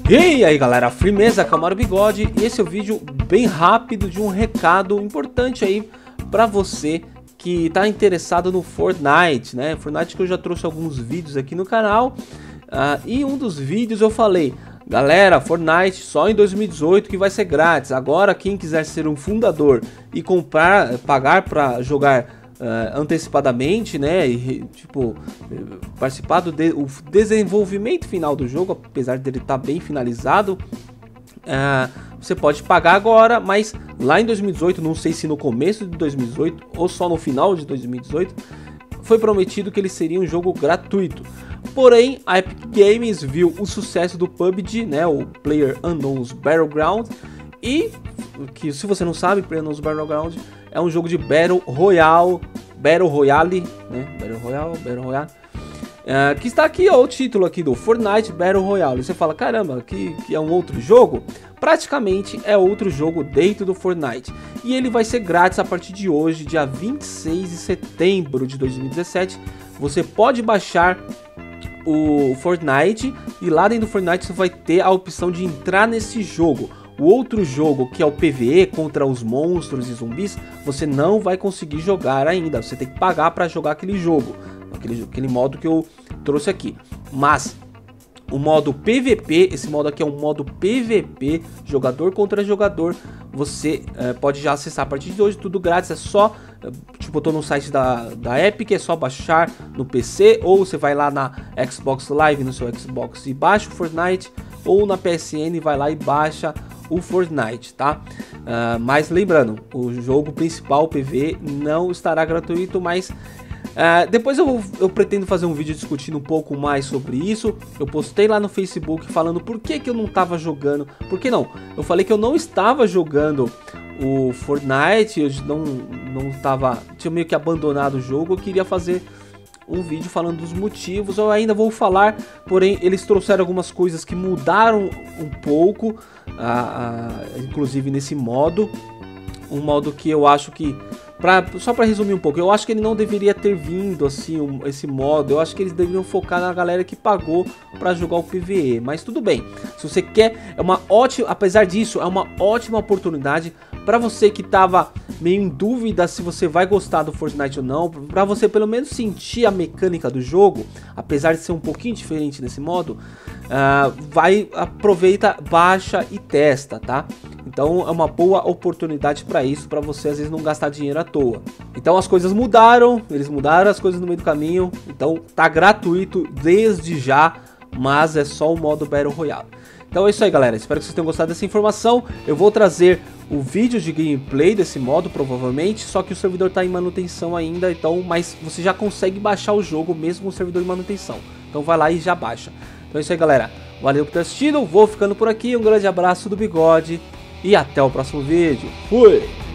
E aí galera, firmeza, Camaro Bigode, e esse é o vídeo bem rápido de um recado importante aí pra você que tá interessado no Fortnite, né? Fortnite que eu já trouxe alguns vídeos aqui no canal, e um dos vídeos eu falei, galera, Fortnite só em 2018 que vai ser grátis. Agora quem quiser ser um fundador e pagar pra jogar antecipadamente, né, e tipo participar do desenvolvimento final do jogo, apesar dele estar bem finalizado, você pode pagar agora, mas lá em 2018, não sei se no começo de 2018 ou só no final de 2018, foi prometido que ele seria um jogo gratuito. Porém, a Epic Games viu o sucesso do PUBG, né, o PlayerUnknown's Battleground, e que, se você não sabe, PlayerUnknown's Battleground é um jogo de Battle Royale, né? Battle Royale. Que está aqui, ó, o título aqui do Fortnite Battle Royale. Você fala, caramba, que é um outro jogo? Praticamente é outro jogo dentro do Fortnite. E ele vai ser grátis a partir de hoje, dia 26 de setembro de 2017. Você pode baixar o Fortnite e lá dentro do Fortnite você vai ter a opção de entrar nesse jogo. O outro jogo, que é o PvE contra os monstros e zumbis, você não vai conseguir jogar ainda. Você tem que pagar para jogar aquele jogo, aquele modo que eu trouxe aqui. Mas o modo PVP, esse modo aqui é um modo PVP, jogador contra jogador. Você pode já acessar a partir de hoje, tudo grátis. É só, tipo, eu tô no site da Epic, é só baixar no PC, ou você vai lá na Xbox Live, no seu Xbox, e baixa o Fortnite, ou na PSN vai lá e baixa o Fortnite, tá? Mas lembrando, o jogo principal, o PvE, não estará gratuito, mas depois eu pretendo fazer um vídeo discutindo um pouco mais sobre isso. Eu postei lá no Facebook falando por que eu não estava jogando. Por que não? Eu falei que eu não estava jogando o Fortnite, eu não estava, tinha meio que abandonado o jogo. Eu queria fazer um vídeo falando dos motivos. Eu ainda vou falar, porém eles trouxeram algumas coisas que mudaram um pouco, inclusive nesse modo, um modo que eu acho que, só para resumir um pouco, eu acho que ele não deveria ter vindo assim, esse modo. Eu acho que eles deveriam focar na galera que pagou para jogar o PvE, mas tudo bem. Se você quer, é uma ótima, apesar disso, é uma ótima oportunidade para você que tava meio em dúvida se você vai gostar do Fortnite ou não, para você pelo menos sentir a mecânica do jogo, apesar de ser um pouquinho diferente nesse modo. Aproveita, baixa e testa, tá? Então é uma boa oportunidade para isso, para você às vezes não gastar dinheiro à toa. Então as coisas mudaram, eles mudaram as coisas no meio do caminho, então tá gratuito desde já, mas é só o modo Battle Royale. Então é isso aí, galera, espero que vocês tenham gostado dessa informação. Eu vou trazer o vídeo de gameplay desse modo, provavelmente, só que o servidor tá em manutenção ainda, então, mas você já consegue baixar o jogo mesmo com o servidor em manutenção. Então vai lá e já baixa. Então é isso aí, galera, valeu por ter assistido, vou ficando por aqui, um grande abraço do Bigode e até o próximo vídeo. Fui!